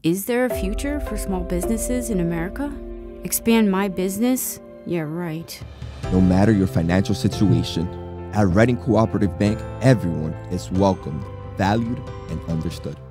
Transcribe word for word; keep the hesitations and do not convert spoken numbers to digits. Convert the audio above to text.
Is there a future for small businesses in America? Expand my business? Yeah, right. No matter your financial situation, at Reading Cooperative Bank, everyone is welcomed, valued, and understood.